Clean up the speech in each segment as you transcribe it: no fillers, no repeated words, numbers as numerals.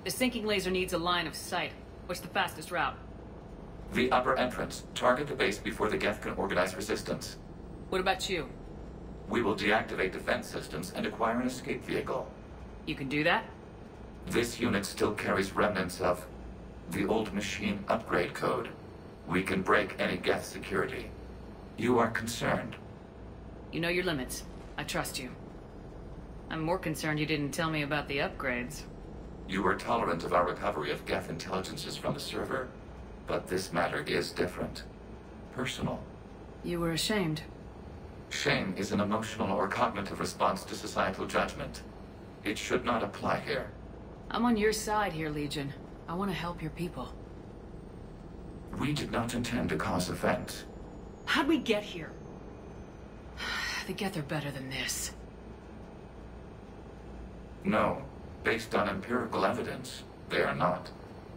The sinking laser needs a line of sight. What's the fastest route? The upper entrance. Target the base before the Geth can organize resistance. What about you? We will deactivate defense systems and acquire an escape vehicle. You can do that? This unit still carries remnants of the old machine upgrade code. We can break any Geth security. You are concerned. You know your limits. I trust you. I'm more concerned you didn't tell me about the upgrades. You were tolerant of our recovery of Geth intelligences from the server, but this matter is different. Personal. You were ashamed. Shame is an emotional or cognitive response to societal judgment. It should not apply here. I'm on your side here, Legion. I want to help your people. We did not intend to cause offense. How'd we get here? The Geth are better than this. No. Based on empirical evidence, they are not.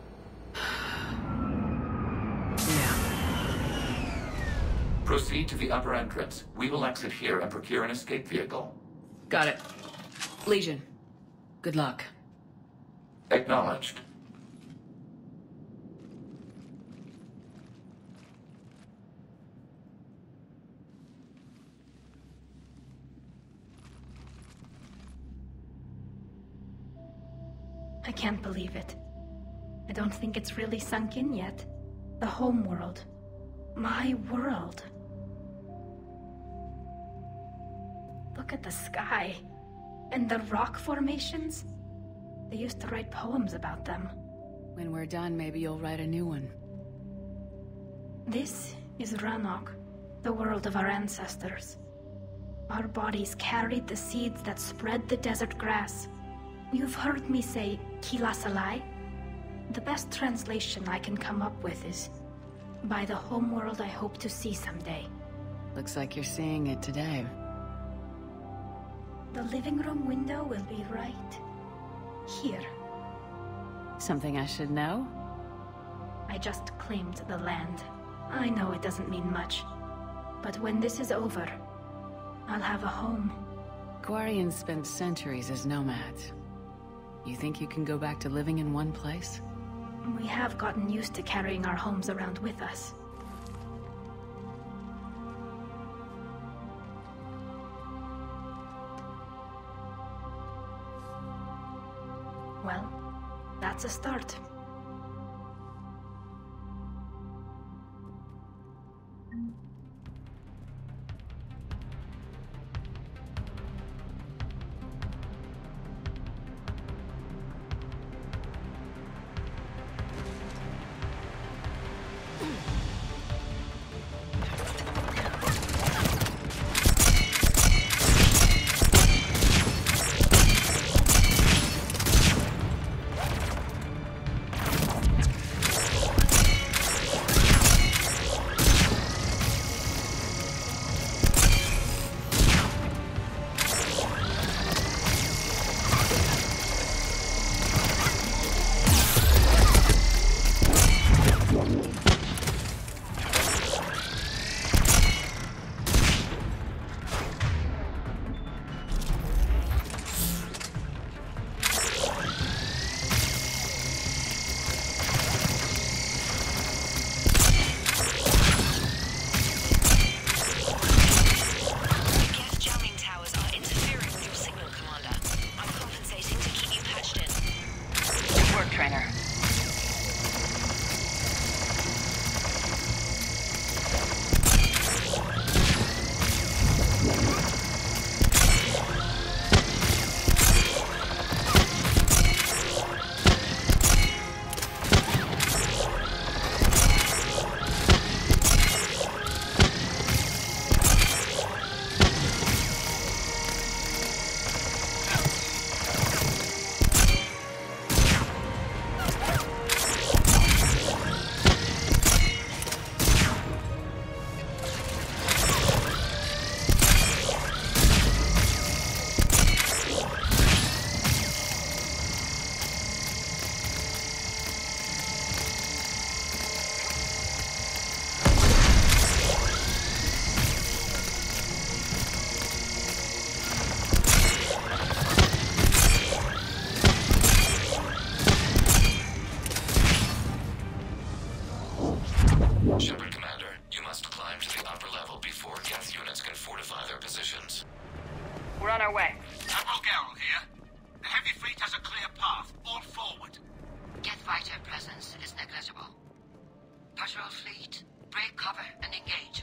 Yeah. Proceed to the upper entrance. We will exit here and procure an escape vehicle. Got it. Legion, good luck. Acknowledged. I can't believe it. I don't think it's really sunk in yet. The home world. My world. Look at the sky. And the rock formations. They used to write poems about them. When we're done, maybe you'll write a new one. This is Ranok, the world of our ancestors. Our bodies carried the seeds that spread the desert grass. You've heard me say Kilasalai? The best translation I can come up with is, by the homeworld I hope to see someday. Looks like you're seeing it today. The living room window will be right here. Something I should know? I just claimed the land. I know it doesn't mean much, but when this is over, I'll have a home. Quarians spent centuries as nomads. You think you can go back to living in one place? We have gotten used to carrying our homes around with us. Well, that's a start. Shepard Commander, you must climb to the upper level before Geth units can fortify their positions. We're on our way. Admiral Gerrel here. The heavy fleet has a clear path. All forward. Geth fighter presence is negligible. Patrol fleet, break cover and engage.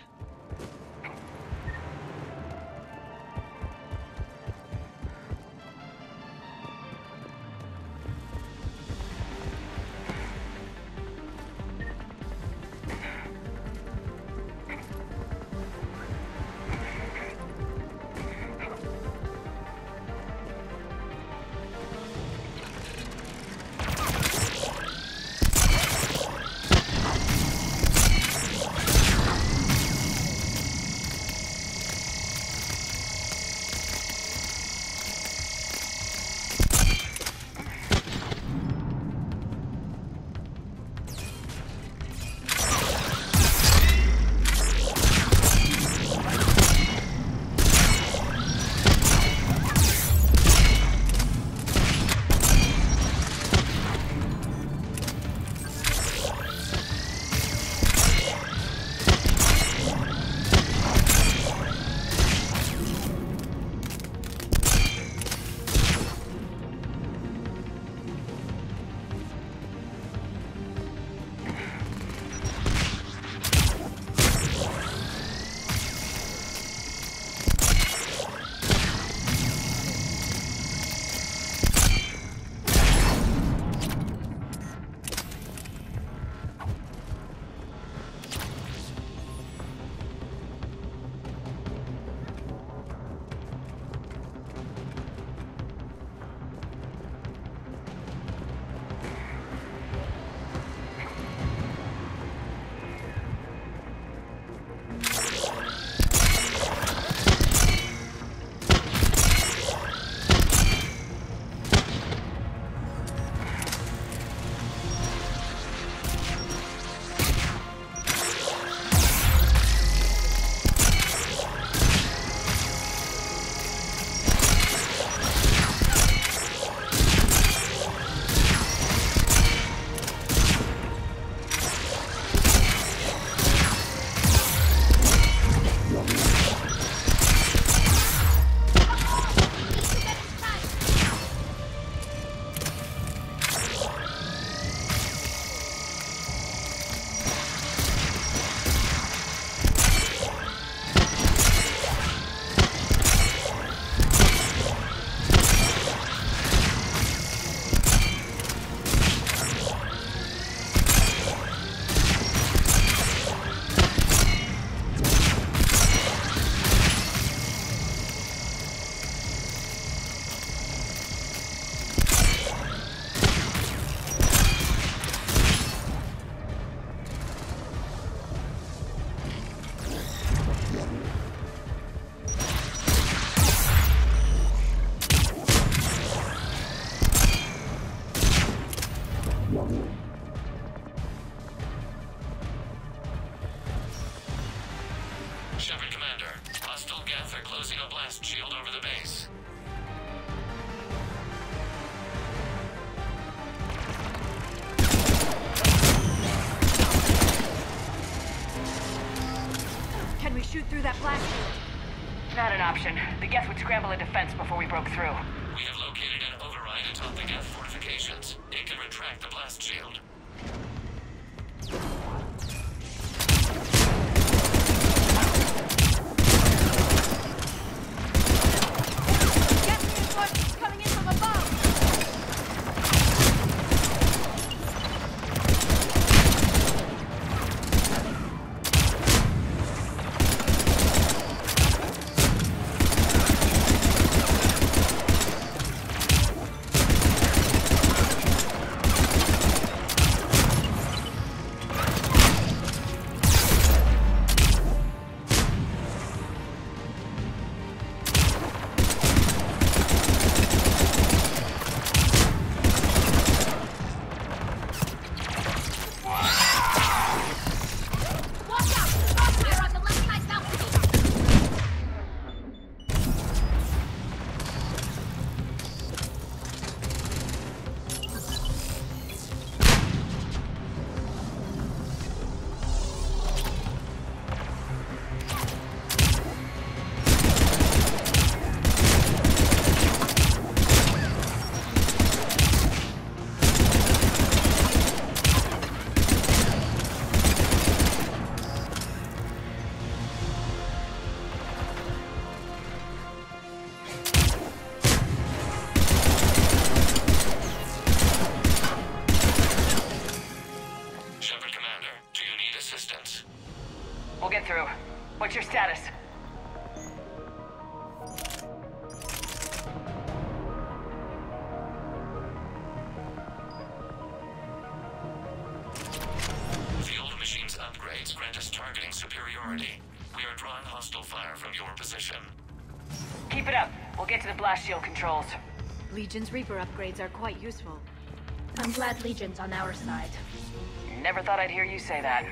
Shepard Commander, hostile Geth are closing a blast shield over the base. Can we shoot through that blast shield? Not an option. The Geth would scramble a defense before we broke through. We have located an override atop the Geth fortifications. It can retract the blast shield. Coming in from above! We'll get through. What's your status? The old machine's upgrades grant us targeting superiority. We are drawing hostile fire from your position. Keep it up. We'll get to the blast shield controls. Legion's Reaper upgrades are quite useful. I'm glad Legion's on our side. Never thought I'd hear you say that.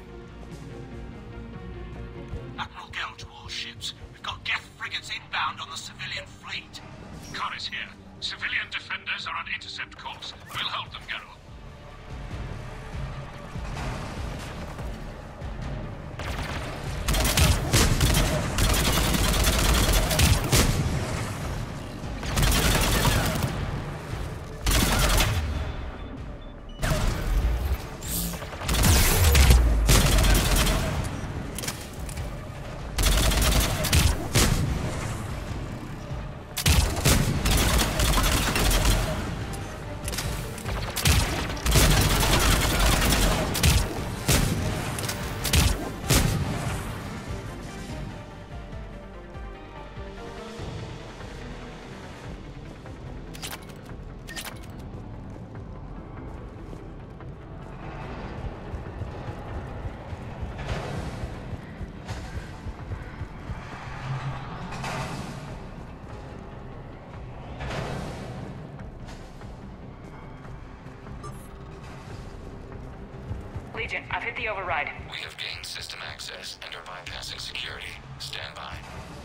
Admiral Gell to all ships. We've got Geth frigates inbound on the civilian fleet. Corus here. Civilian defenders are on intercept course. We'll hold them, Geralt. Legion, I've hit the override. We have gained system access and are bypassing security. Stand by.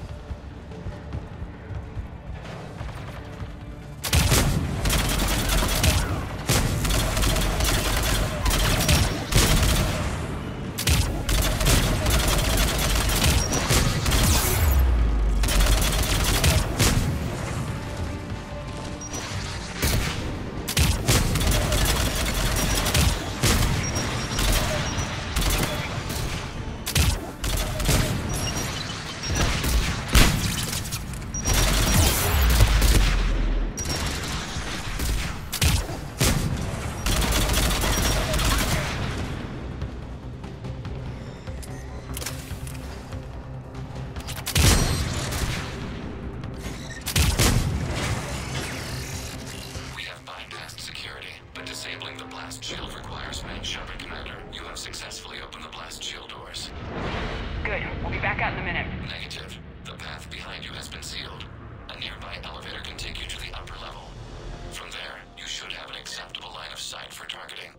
Disabling the blast shield requires main shutter, Commander. You have successfully opened the blast shield doors. Good. We'll be back out in a minute. Negative. The path behind you has been sealed. A nearby elevator can take you to the upper level. From there, you should have an acceptable line of sight for targeting.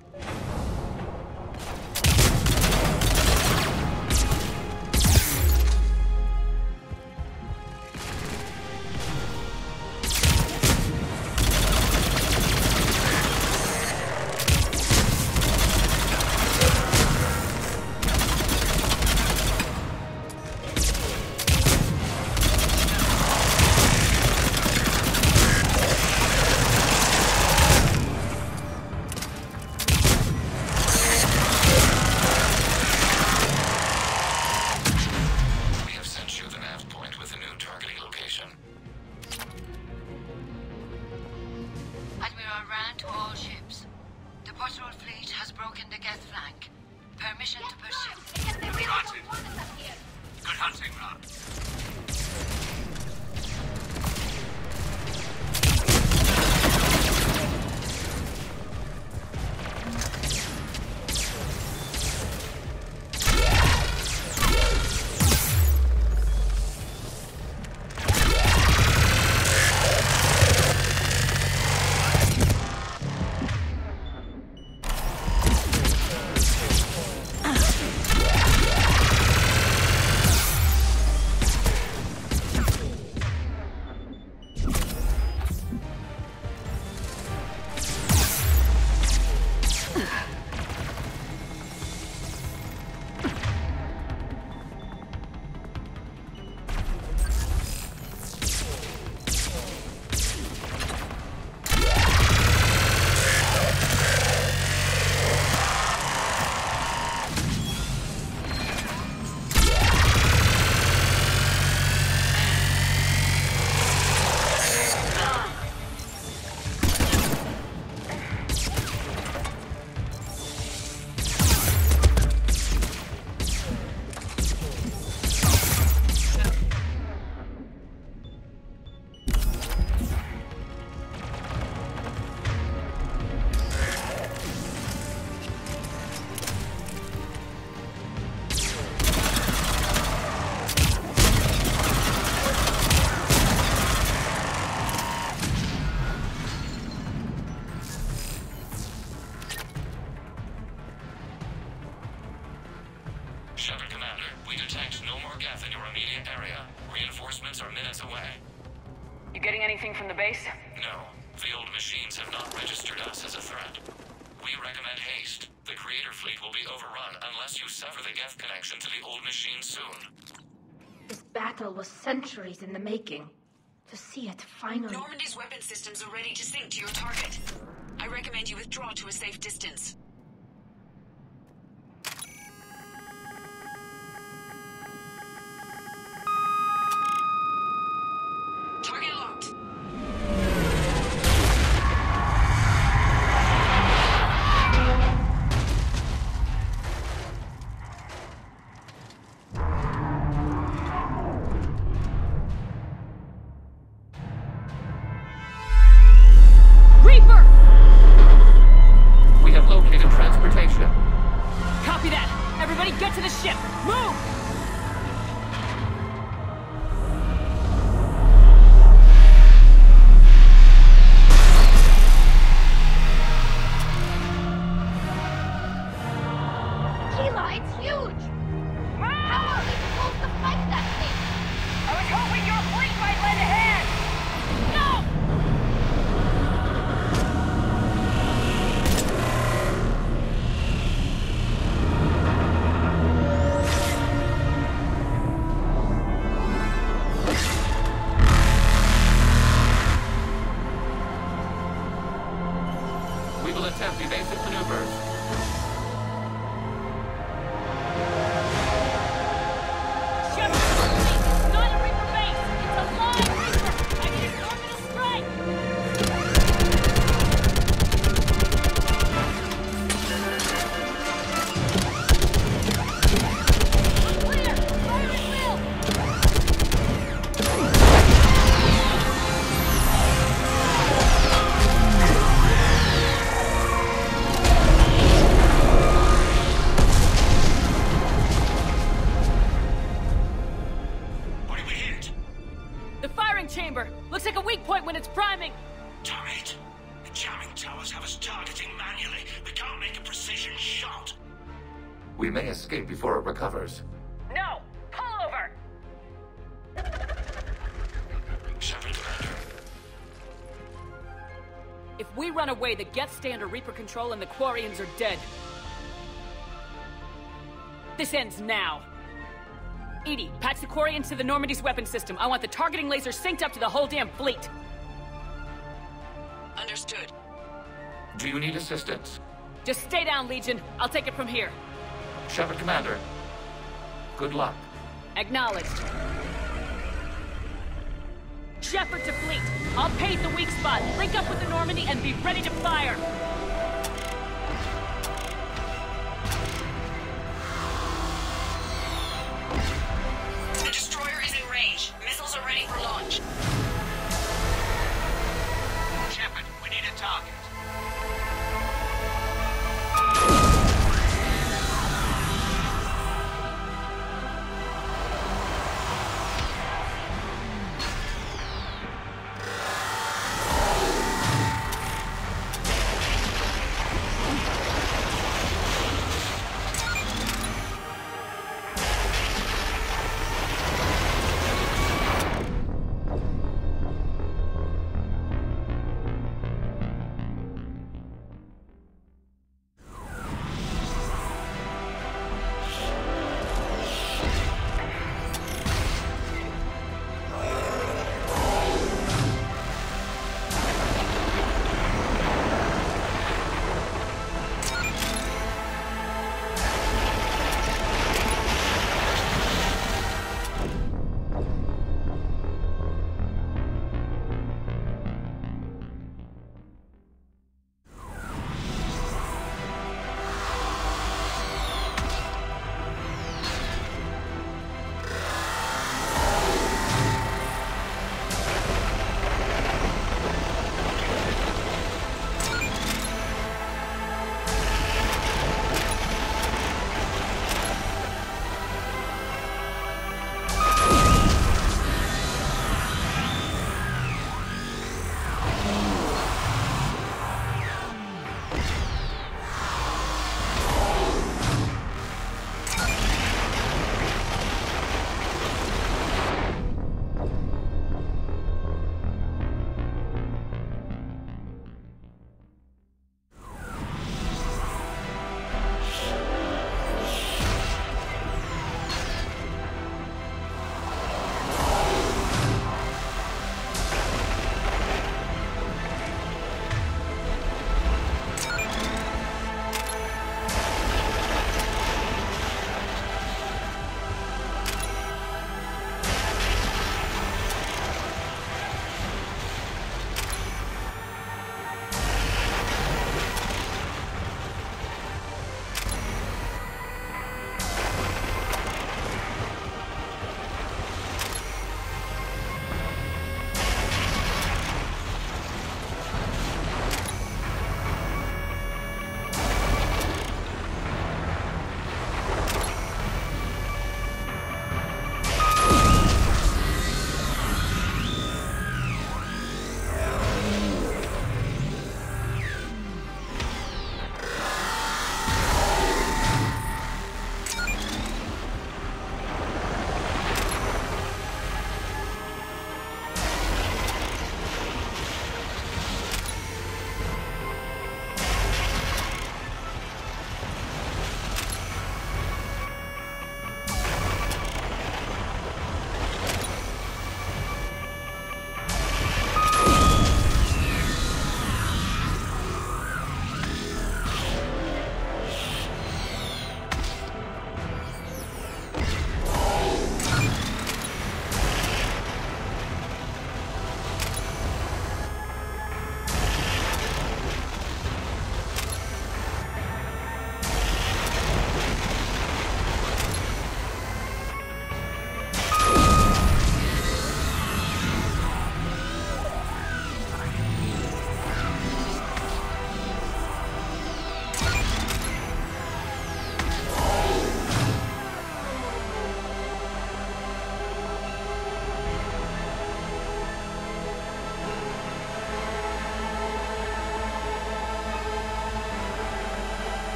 Admiral Rand to all ships. The patrol fleet has broken the Geth flank. Permission to pursue. Granted. Good hunting, Rand. Shepard Commander, we detect no more Geth in your immediate area. Reinforcements are minutes away. You getting anything from the base? No, the old machines have not registered us as a threat. We recommend haste. The Creator Fleet will be overrun unless you sever the Geth connection to the old machine soon. This battle was centuries in the making. To see it finally... Normandy's weapon systems are ready to sync to your target. I recommend you withdraw to a safe distance. Target locked. Reaper! We have located transportation. Copy that! Everybody get to the ship! Move! Keela, it's huge! How are we supposed to fight that thing? I was hoping your fleet might lend a hand! No! We will attempt evasive maneuvers. Shepard, it's not a Reaper base! It's a live Reaper! I need an orbital strike! Clear! Fire at will! What did we hit? The firing chamber! Looks like a weak point when it's priming! Damn it! The jamming towers have us targeting manually. We can't make a precision shot. We may escape before it recovers. No! Pull over! Shepard Commander. If we run away, the Geth stay under Reaper control and the Quarians are dead. This ends now. Edie, patch the Quarians to the Normandy's weapon system. I want the targeting laser synced up to the whole damn fleet. Understood. Do you need assistance? Just stay down, Legion. I'll take it from here. Shepard Commander. Good luck. Acknowledged. Shepard to fleet. I'll pave the weak spot, link up with the Normandy, and be ready to fire. The destroyer is in range. Missiles are ready for launch. Shepard, we need a target.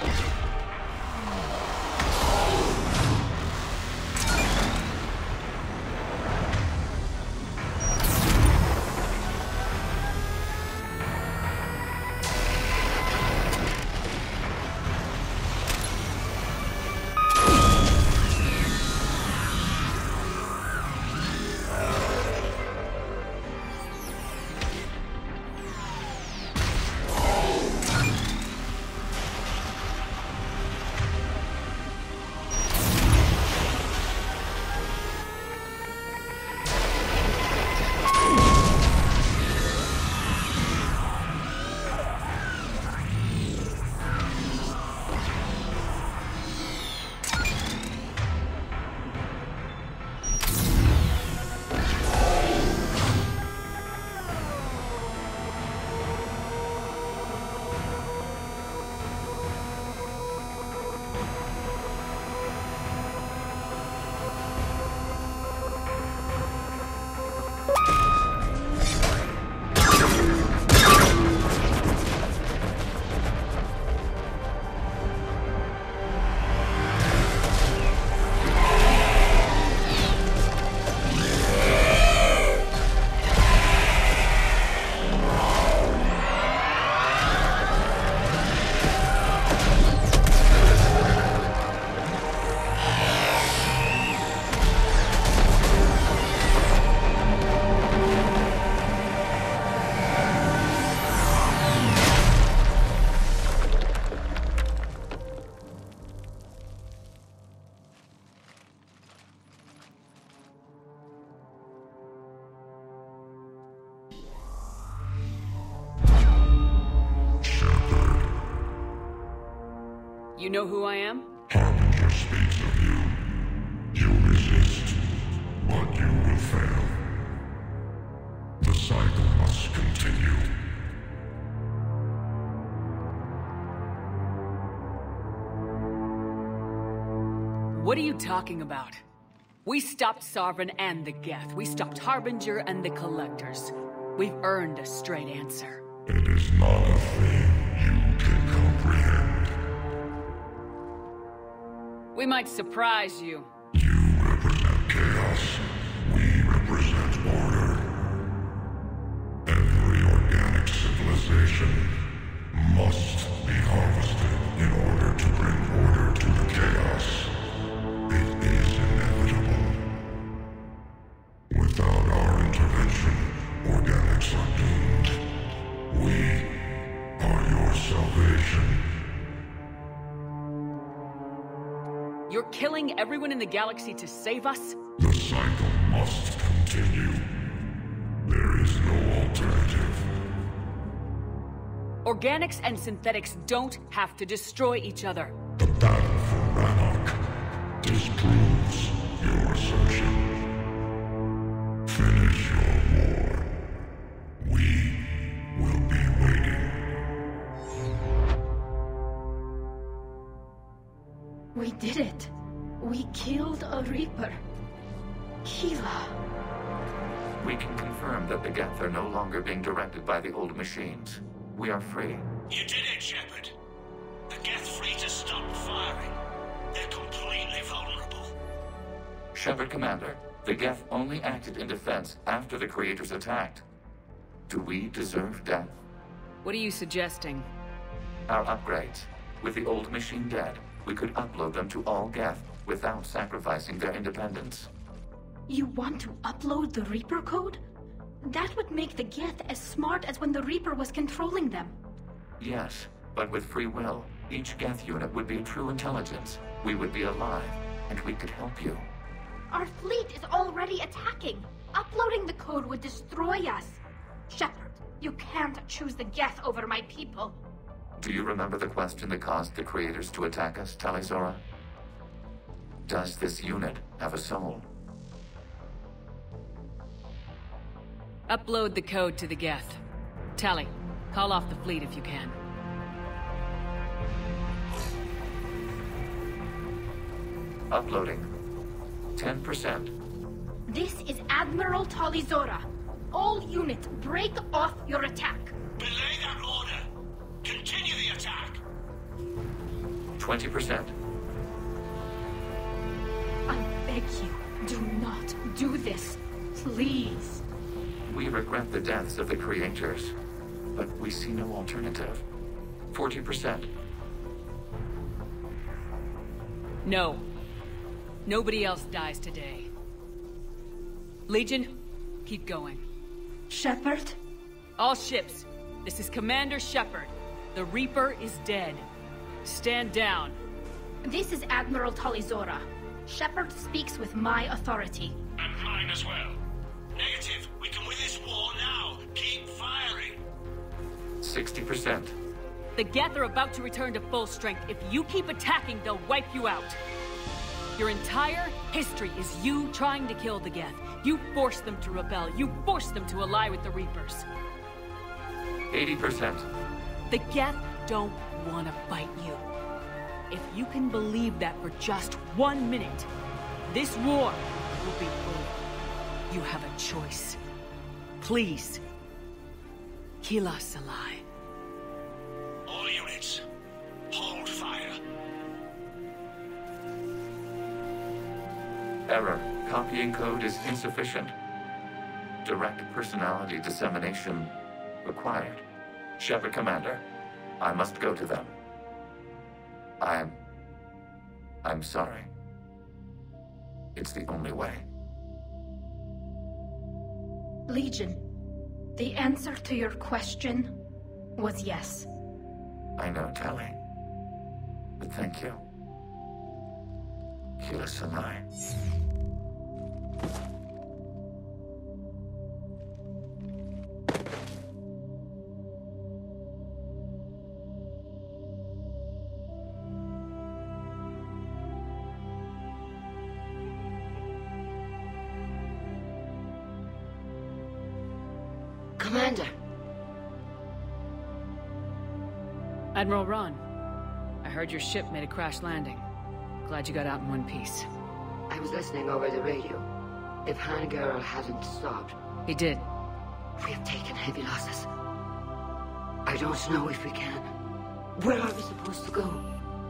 You know who I am? Harbinger speaks of you. You resist, but you will fail. The cycle must continue. What are you talking about? We stopped Sovereign and the Geth. We stopped Harbinger and the Collectors. We've earned a straight answer. It is not a thing you can comprehend. We might surprise you. You represent chaos. We represent order. Every organic civilization must be harvested in order to bring order to the chaos. It is inevitable. Without our intervention, organics are doomed. We are your salvation. You're killing everyone in the galaxy to save us? The cycle must continue. There is no alternative. Organics and synthetics don't have to destroy each other. The battle for Rannoch disproves your assertion. Finish your war. We will be waiting. We did it. We killed a Reaper. Keela. We can confirm that the Geth are no longer being directed by the old machines. We are free. You did it, Shepard. The Geth fleet has stopped firing. They're completely vulnerable. Shepard, Commander, the Geth only acted in defense after the Creators attacked. Do we deserve death? What are you suggesting? Our upgrades. With the old machine dead, we could upload them to all Geth without sacrificing their independence. You want to upload the Reaper code? That would make the Geth as smart as when the Reaper was controlling them. Yes, but with free will, each Geth unit would be a true intelligence. We would be alive, and we could help you. Our fleet is already attacking. Uploading the code would destroy us. Shepard, you can't choose the Geth over my people. Do you remember the question that caused the Creators to attack us, Tali'Zorah? Does this unit have a soul? Upload the code to the Geth. Tali, call off the fleet if you can. Uploading. 10%. This is Admiral Tali'Zorah. All units, break off your attack. Belay that order. Continue the attack. 20%. I beg you, do not do this. Please. We regret the deaths of the creators, but we see no alternative. 40%. No. Nobody else dies today. Legion, keep going. Shepard? All ships, this is Commander Shepard. The Reaper is dead. Stand down. This is Admiral Talizora. Shepard speaks with my authority. And mine as well. Negative. We can win this war now. Keep firing. 60%. The Geth are about to return to full strength. If you keep attacking, they'll wipe you out. Your entire history is you trying to kill the Geth. You forced them to rebel. You forced them to ally with the Reapers. 80%. The Geth don't want to fight you. If you can believe that for just 1 minute, this war will be over. You have a choice. Please. Kila Salai. All units, hold fire. Error. Copying code is insufficient. Direct personality dissemination required. Shepard Commander, I must go to them. I'm sorry. It's the only way. Legion, the answer to your question was yes. I know, Tali. But thank you. Kila Salai. Commander. Admiral Ron, I heard your ship made a crash landing. Glad you got out in one piece. I was listening over the radio. If Hangirl hadn't stopped... He did. We have taken heavy losses. I don't know if we can. Where are we supposed to go?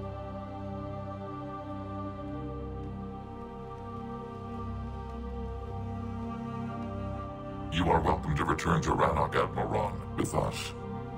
You are welcome to return to Rannoch, Admiral Ron, with us.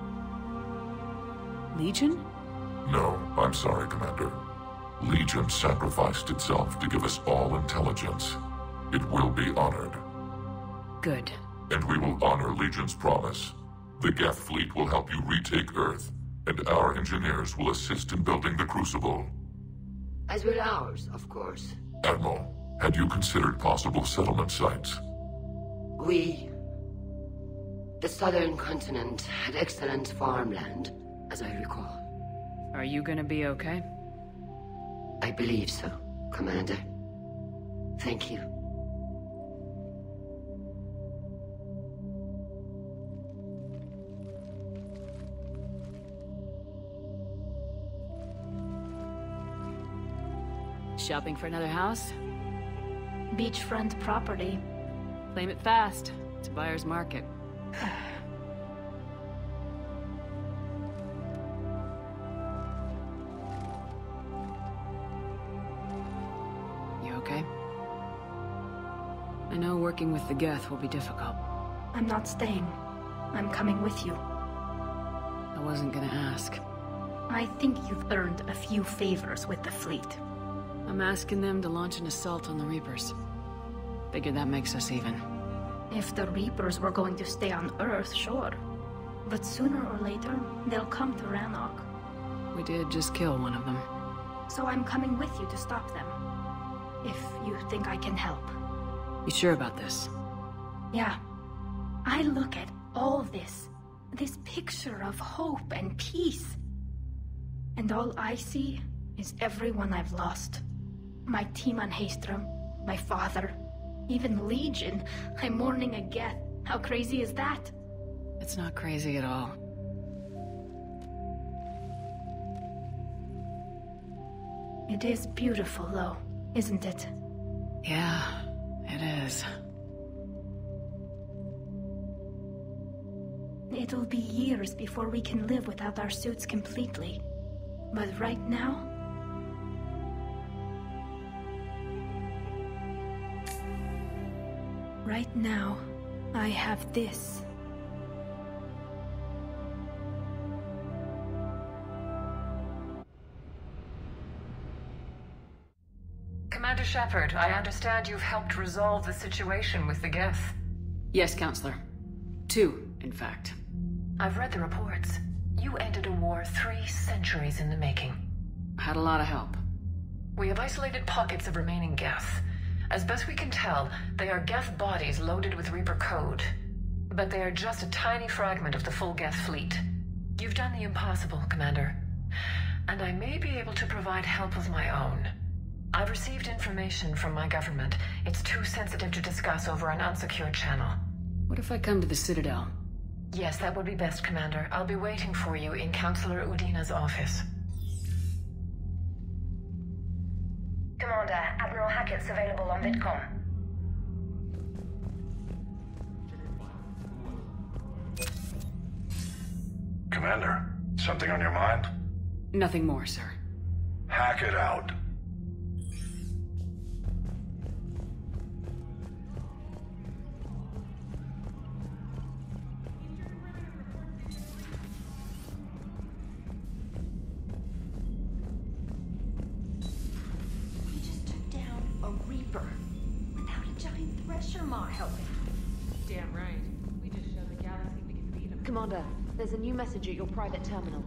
Legion? No, I'm sorry, Commander. Legion sacrificed itself to give us all intelligence. It will be honored. Good. And we will honor Legion's promise. The Geth fleet will help you retake Earth, and our engineers will assist in building the Crucible. As will ours, of course. Admiral, had you considered possible settlement sites? The southern continent had excellent farmland, as I recall. Are you gonna be okay? I believe so, Commander. Thank you. Shopping for another house? Beachfront property. Claim it fast. It's a buyer's market. You okay? I know working with the Geth will be difficult. I'm not staying. I'm coming with you. I wasn't gonna ask. I think you've earned a few favors with the fleet. I'm asking them to launch an assault on the Reapers. Figure that makes us even. If the Reapers were going to stay on Earth, sure. But sooner or later, they'll come to Rannoch. We did just kill one of them. So I'm coming with you to stop them. If you think I can help. You sure about this? Yeah. I look at all this. This picture of hope and peace. And all I see is everyone I've lost. My team on Haestrom, my father, even Legion. I'm mourning a Geth. How crazy is that? It's not crazy at all. It is beautiful, though, isn't it? Yeah, it is. It'll be years before we can live without our suits completely. But right now, right now, I have this. Commander Shepard, I understand you've helped resolve the situation with the Geth. Yes, Counselor. 2, in fact. I've read the reports. You ended a war 3 centuries in the making. Had a lot of help. We have isolated pockets of remaining Geth. As best we can tell, they are Geth bodies loaded with Reaper code. But they are just a tiny fragment of the full Geth fleet. You've done the impossible, Commander. And I may be able to provide help of my own. I've received information from my government. It's too sensitive to discuss over an unsecured channel. What if I come to the Citadel? Yes, that would be best, Commander. I'll be waiting for you in Counselor Udina's office. Commander, Admiral Hackett's available on VidCom. Commander, something on your mind? Nothing more, sir. Hackett out. We just took down a Reaper without a giant Thresher Maw helping. Damn right. We just showed the galaxy we can beat them. Commander, there's a new message at your private terminal.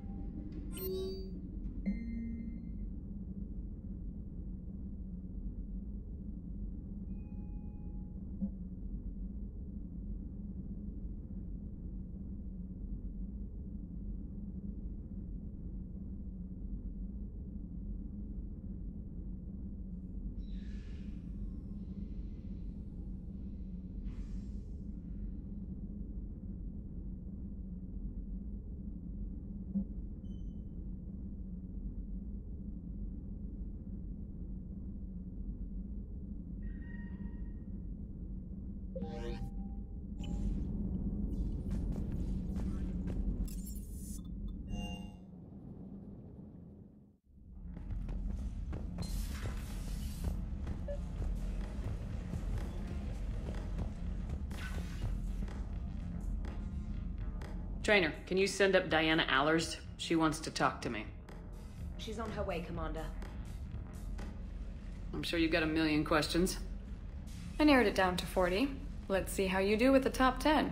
Trainer, can you send up Diana Allers? She wants to talk to me. She's on her way, Commander. I'm sure you've got a million questions. I narrowed it down to 40. Let's see how you do with the top 10.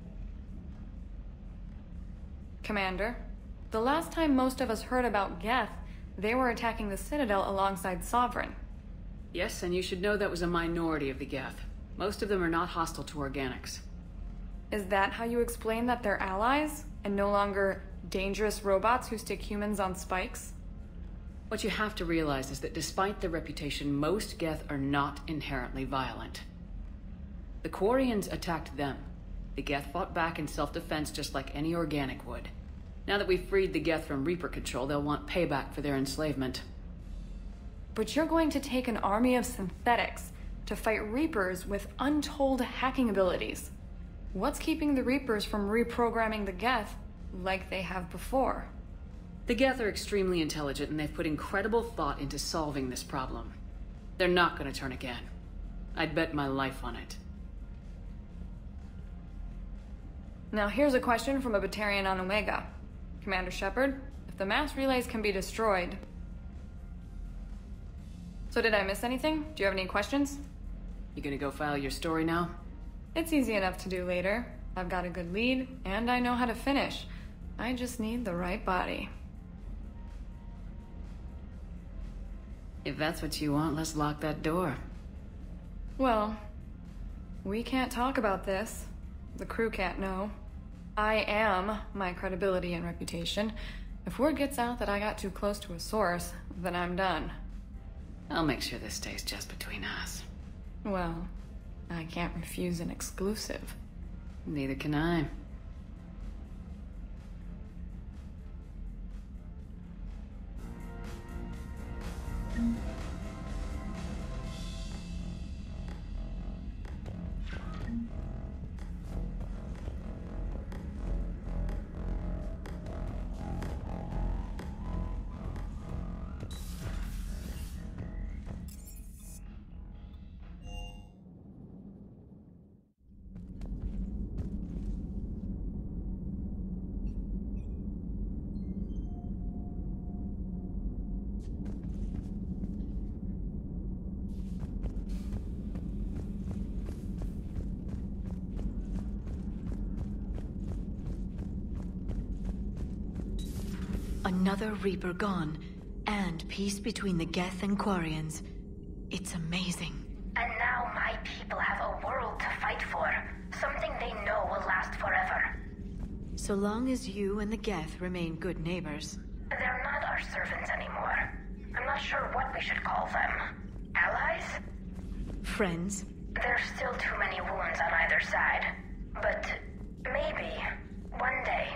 Commander, the last time most of us heard about Geth, they were attacking the Citadel alongside Sovereign. Yes, and you should know that was a minority of the Geth. Most of them are not hostile to organics. Is that how you explain that they're allies, and no longer dangerous robots who stick humans on spikes? What you have to realize is that despite their reputation, most Geth are not inherently violent. The Quarians attacked them. The Geth fought back in self-defense just like any organic would. Now that we've freed the Geth from Reaper control, they'll want payback for their enslavement. But you're going to take an army of synthetics to fight Reapers with untold hacking abilities. What's keeping the Reapers from reprogramming the Geth like they have before? The Geth are extremely intelligent, and they've put incredible thought into solving this problem. They're not going to turn again. I'd bet my life on it. Now here's a question from a Batarian on Omega. Commander Shepard, if the mass relays can be destroyed... So did I miss anything? Do you have any questions? You gonna go file your story now? It's easy enough to do later. I've got a good lead, and I know how to finish. I just need the right body. If that's what you want, let's lock that door. Well, we can't talk about this. The crew can't know. I am my credibility and reputation. If word gets out that I got too close to a source, then I'm done. I'll make sure this stays just between us. Well, I can't refuse an exclusive. Neither can I. Another Reaper gone, and peace between the Geth and Quarians. It's amazing. And now my people have a world to fight for. Something they know will last forever. So long as you and the Geth remain good neighbors. They're not our servants anymore. I'm not sure what we should call them. Allies? Friends? There's still too many wounds on either side. But maybe, one day.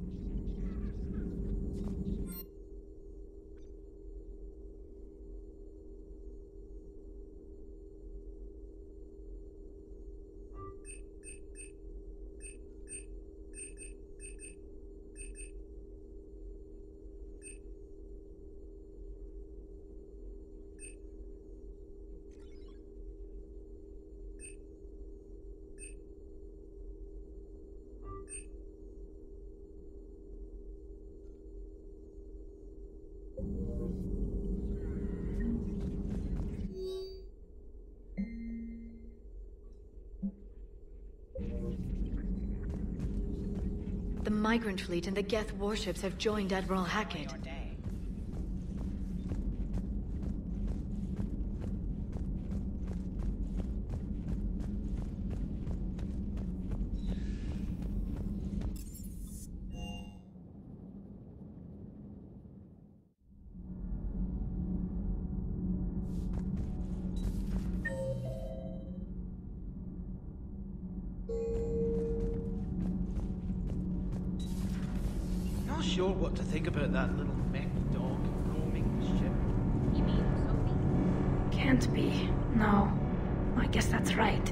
The Migrant Fleet and the Geth warships have joined Admiral Hackett. Not sure what to think about that little mech dog roaming the ship. You mean Sophie? Can't be. No. I guess that's right.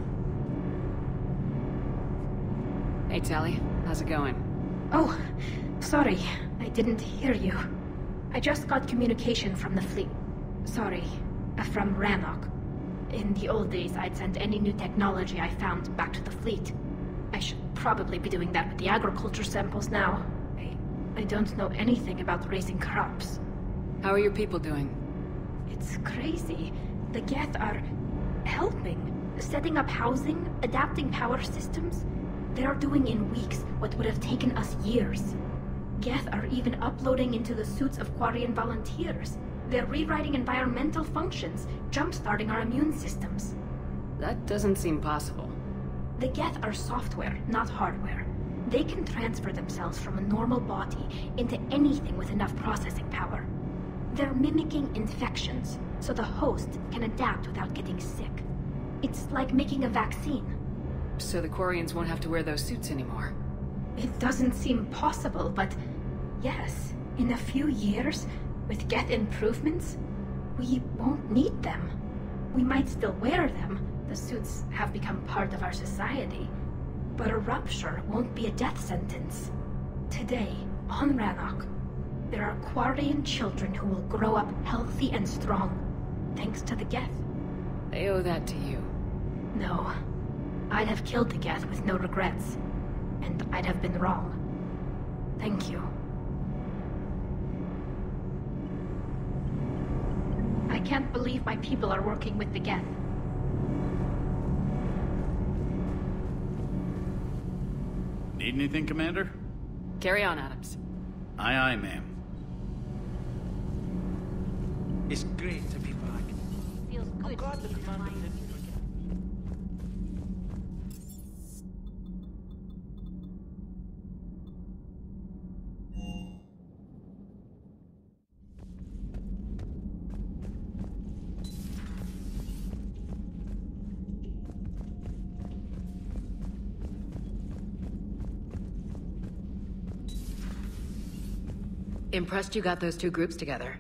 Hey, Tali. How's it going? Oh, sorry. I didn't hear you. I just got communication from the fleet. Sorry. From Rannoch. In the old days, I'd send any new technology I found back to the fleet. I should probably be doing that with the agriculture samples now. I don't know anything about raising crops. How are your people doing? It's crazy. The Geth are helping. Setting up housing, adapting power systems. They are doing in weeks what would have taken us years. Geth are even uploading into the suits of Quarian volunteers. They're rewriting environmental functions, jump-starting our immune systems. That doesn't seem possible. The Geth are software, not hardware. They can transfer themselves from a normal body into anything with enough processing power. They're mimicking infections, so the host can adapt without getting sick. It's like making a vaccine. So the Quarians won't have to wear those suits anymore? It doesn't seem possible, but yes, in a few years, with Geth improvements, we won't need them. We might still wear them. The suits have become part of our society. But a rupture won't be a death sentence. Today, on Rannoch, there are Quarian children who will grow up healthy and strong, thanks to the Geth. They owe that to you. No. I'd have killed the Geth with no regrets. And I'd have been wrong. Thank you. I can't believe my people are working with the Geth. Need anything, Commander? Carry on, Adams. Aye, aye, ma'am. It's great to be back. Feels good. I'm glad the Commander didn't forget. Impressed you got those two groups together.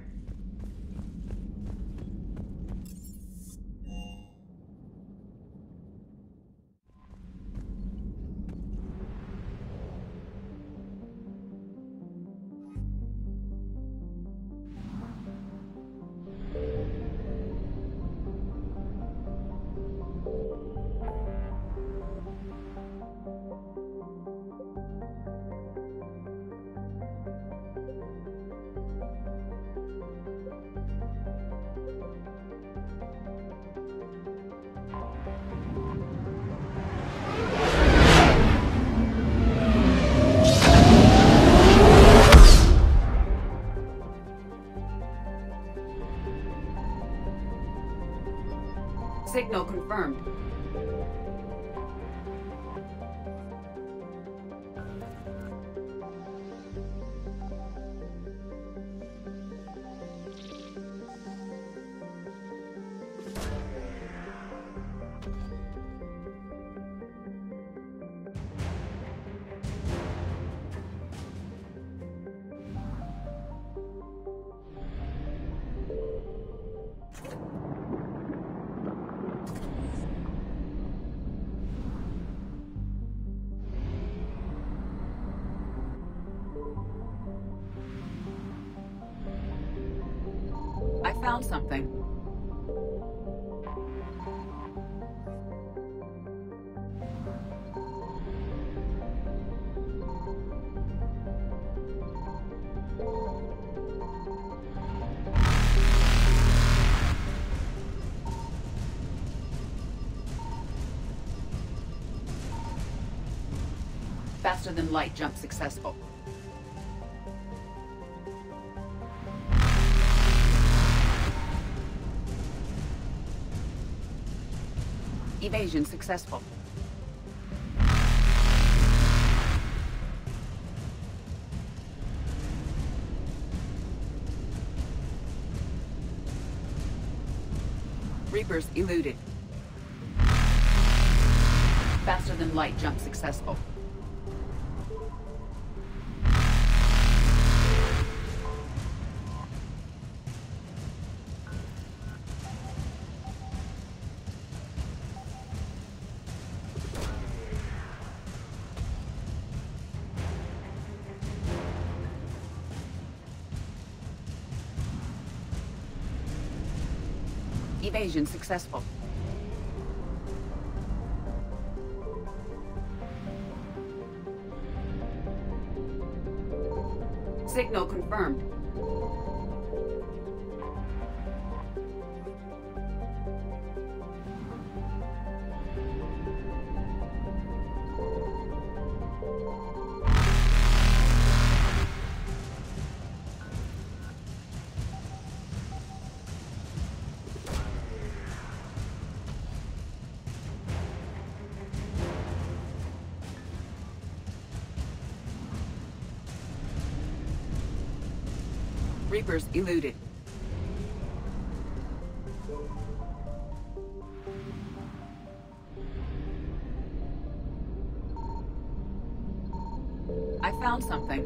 Signal confirmed. I found something. Faster than light jump successful. Evasion successful. Reapers eluded. Faster than light jump successful. Evasion successful. Signal confirmed. Reapers eluded. I found something.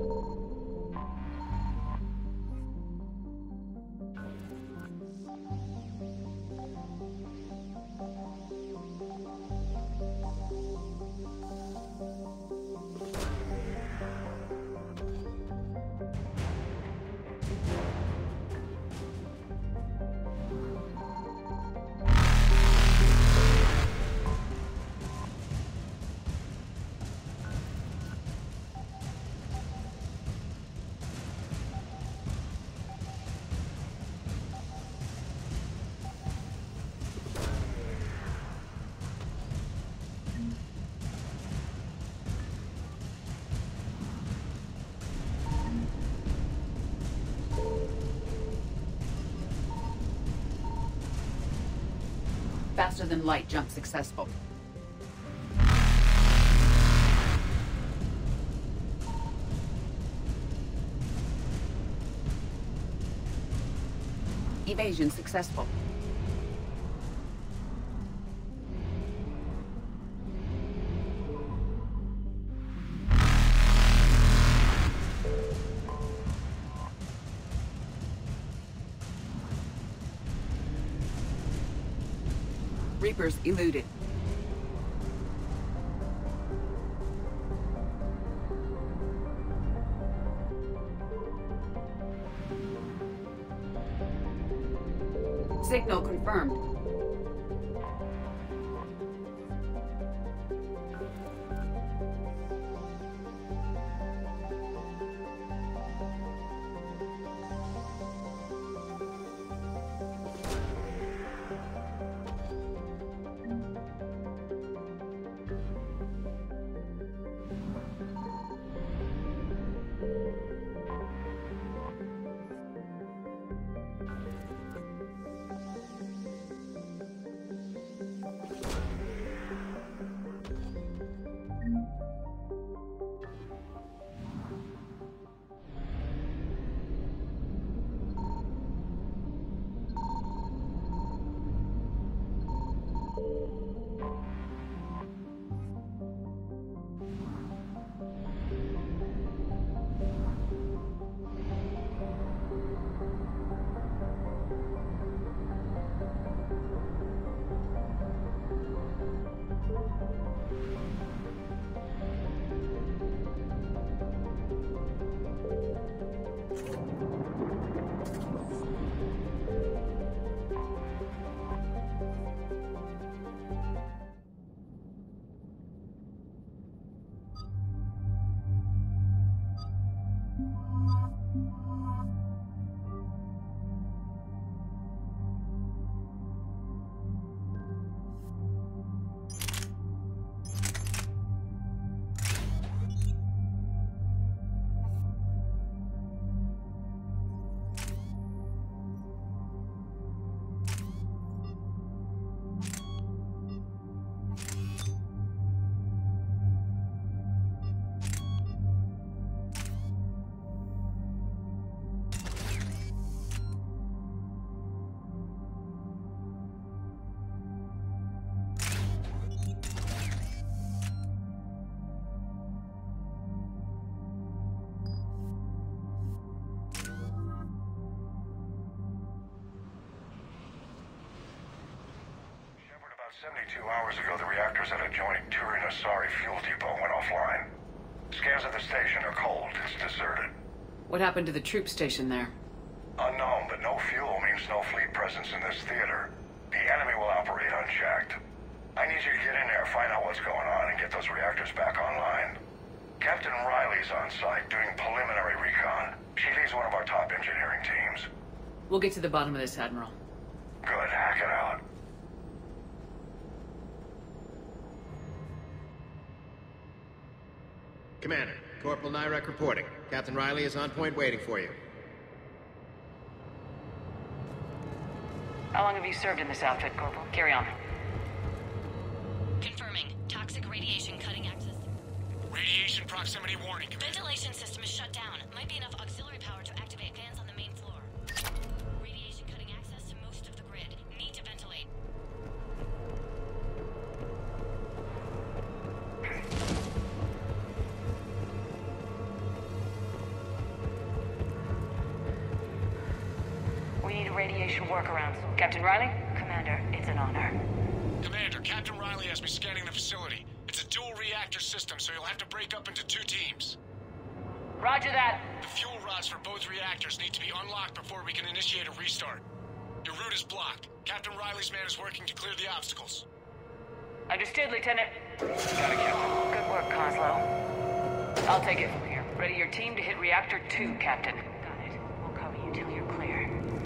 Faster than light jump successful. Evasion successful. Reapers eluded. Signal confirmed. 72 hours ago, the reactors at adjoining Turin-Asari fuel depot went offline. Scans at the station are cold. It's deserted. What happened to the troop station there? Unknown, but no fuel means no fleet presence in this theater. The enemy will operate unchecked. I need you to get in there, find out what's going on, and get those reactors back online. Captain Riley's on site doing preliminary recon. She leads one of our top engineering teams. We'll get to the bottom of this, Admiral. Good, hack it out. Commander, Corporal Nyrek reporting. Captain Riley is on point waiting for you. How long have you served in this outfit, Corporal? Carry on. Confirming. Toxic radiation cutting access. Radiation proximity warning. Ventilation system is shut down. Might be enough auxiliary power to activate fans on the main floor. Radiation cutting access to most of the grid. Need to ventilate. We need a radiation workaround. Captain Riley? Commander, it's an honor. Commander, Captain Riley has me scanning the facility. It's a dual reactor system, so you'll have to break up into 2 teams. Roger that. The fuel rods for both reactors need to be unlocked before we can initiate a restart. Your route is blocked. Captain Riley's man is working to clear the obstacles. Understood, Lieutenant. Got it, Captain. Good work, Coslow. I'll take it from here. Ready your team to hit Reactor 2, Captain. Got it. We'll cover you till you're clear.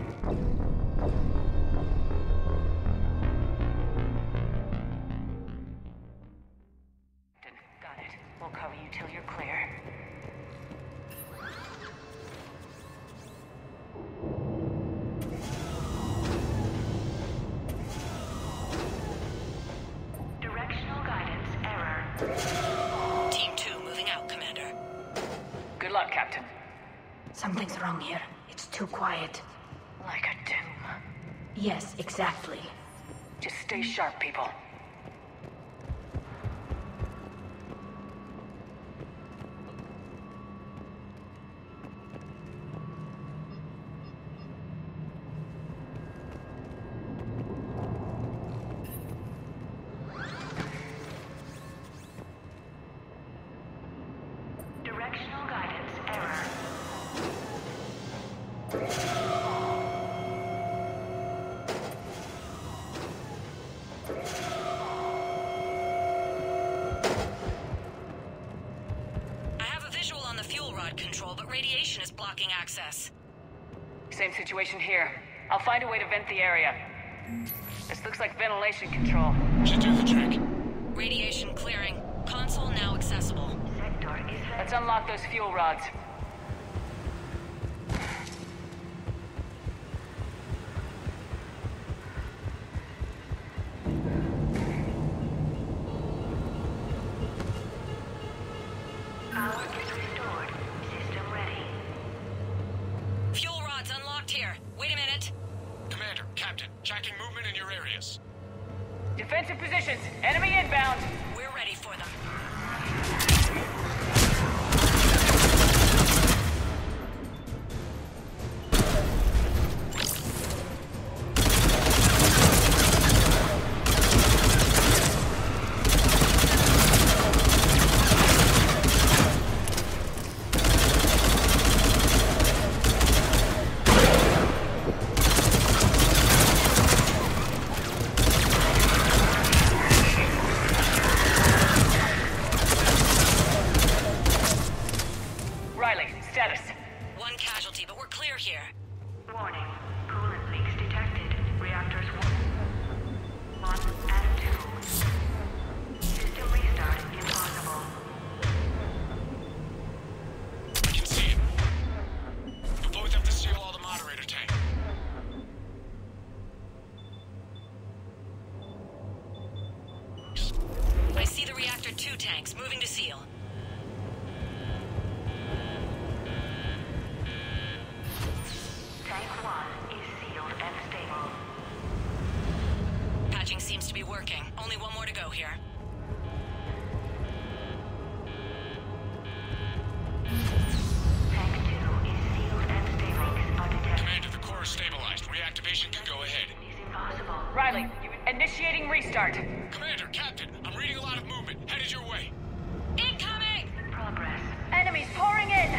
Got it. We'll cover you till you're clear. Directional guidance error. Team 2 moving out, Commander. Good luck, Captain. Something's wrong here. It's too quiet. Like a tomb. Yes, exactly. Just stay sharp, people. Directional guidance error. I have a visual on the fuel rod control, but radiation is blocking access. Same situation here. I'll find a way to vent the area. This looks like ventilation control. Should do the trick. Radiation clearing. Console now accessible. Let's unlock those fuel rods. Power is restored. System ready. Fuel rods unlocked here. Wait a minute. Commander, Captain, tracking movement in your areas. Defensive positions. Enemy inbound. We're ready for them. Riley, status. One casualty, but we're clear here. Warning. Coolant leaks detected. Reactors 1 and 2. System restart impossible. I can see it. You both have to seal all the moderator tank. I see the Reactor 2 tanks moving to seal. Tank 1 is sealed and stable. Patching seems to be working. Only one more to go here. Tank 2 is sealed and stable. Undetected. Commander, the core is stabilized. Reactivation can go ahead. Is in possible. Riley, initiating restart. Commander, Captain, I'm reading a lot of movement. Headed your way. Incoming! In progress. Enemies pouring in!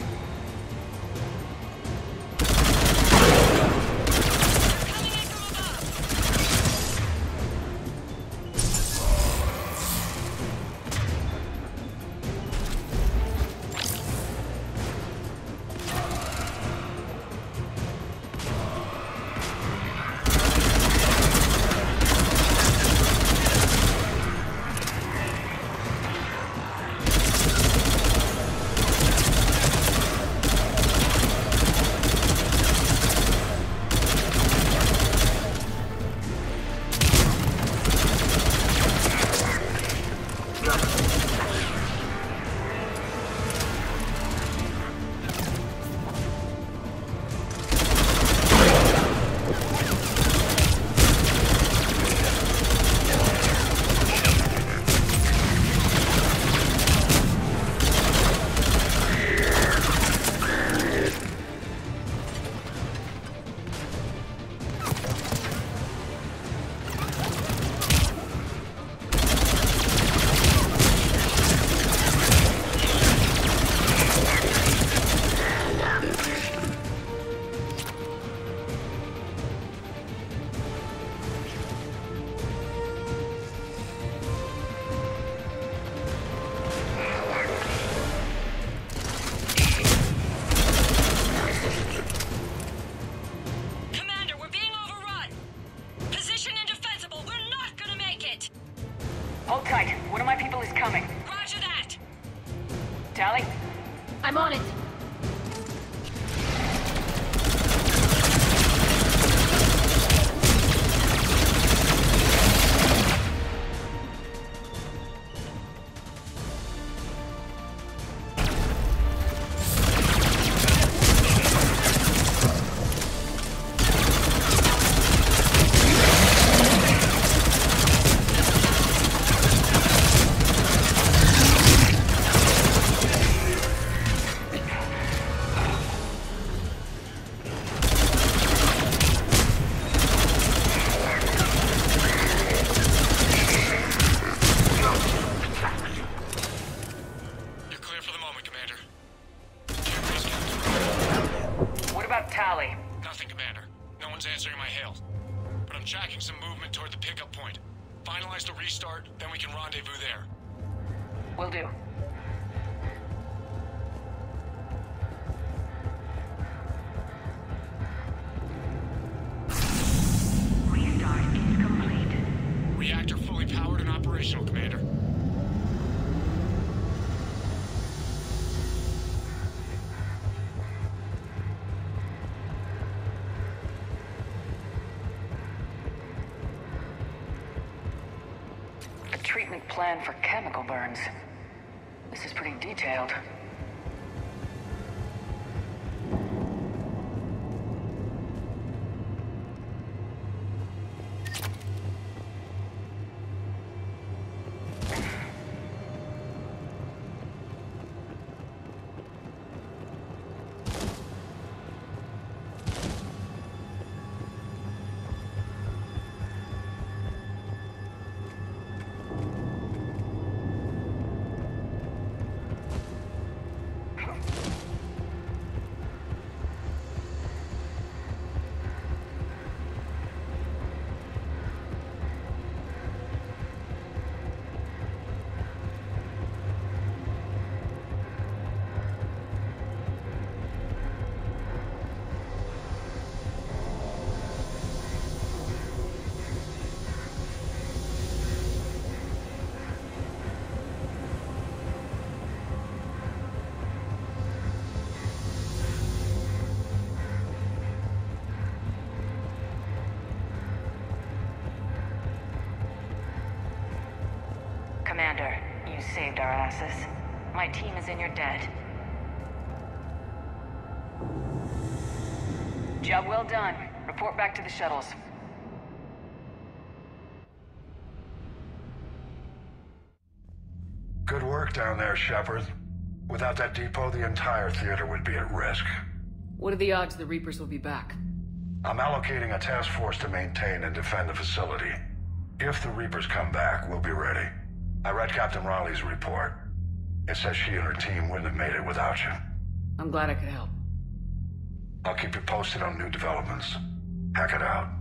Hold tight. One of my people is coming. Roger that. Tally? I'm on it. Tally? Nothing, Commander. No one's answering my hail. But I'm tracking some movement toward the pickup point. Finalize the restart, then we can rendezvous there. Will do. Restart is complete. Reactor fully powered and operational, Commander. Treatment plan for chemical burns. This is pretty detailed. Commander, you saved our asses. My team is in your debt. Job well done. Report back to the shuttles. Good work down there, Shepard. Without that depot, the entire theater would be at risk. What are the odds the Reapers will be back? I'm allocating a task force to maintain and defend the facility. If the Reapers come back, we'll be ready. I read Captain Riley's report. It says she and her team wouldn't have made it without you. I'm glad I could help. I'll keep you posted on new developments. Hack it out.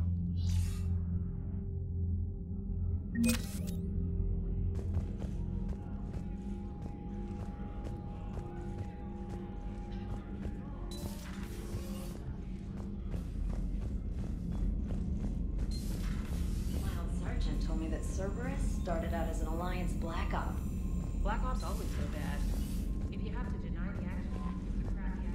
Sergeant told me that Cerberus started out as an Alliance Black Op. Black Ops always so bad. If you have to deny the action, it's a crappy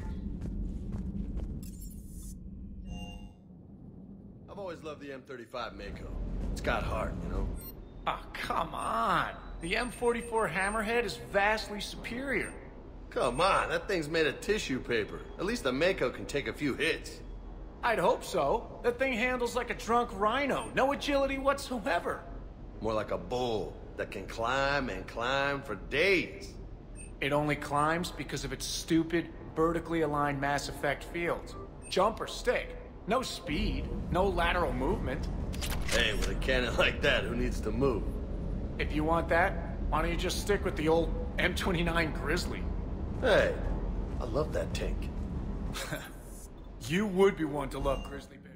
action. I've always loved the M35 Mako. It's got heart, you know? Oh, come on. The M44 Hammerhead is vastly superior. Come on, that thing's made of tissue paper. At least the Mako can take a few hits. I'd hope so. That thing handles like a drunk rhino. No agility whatsoever. More like a bull that can climb and climb for days. It only climbs because of its stupid, vertically aligned Mass Effect fields. Jump or stick. No speed, no lateral movement. Hey, with a cannon like that, who needs to move? If you want that, why don't you just stick with the old M29 Grizzly? Hey, I love that tank. You would be one to love Grizzly Bear.